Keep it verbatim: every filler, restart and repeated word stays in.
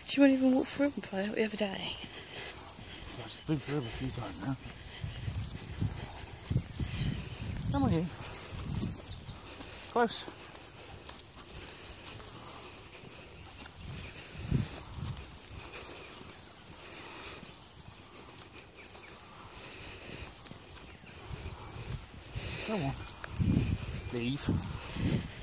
She won't even walk through them the other day. Yeah, she's been through them a few times now. Come on here. Close. Come on. Leave.